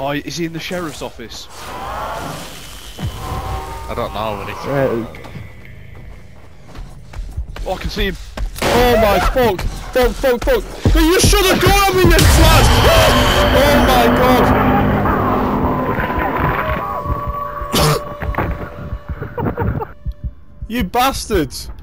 Oh, is he in the sheriff's office? I don't know what he's... Oh, I can see him. Oh my fuck! Fuck! But you should have gone me, you twat! Oh my god! You bastards!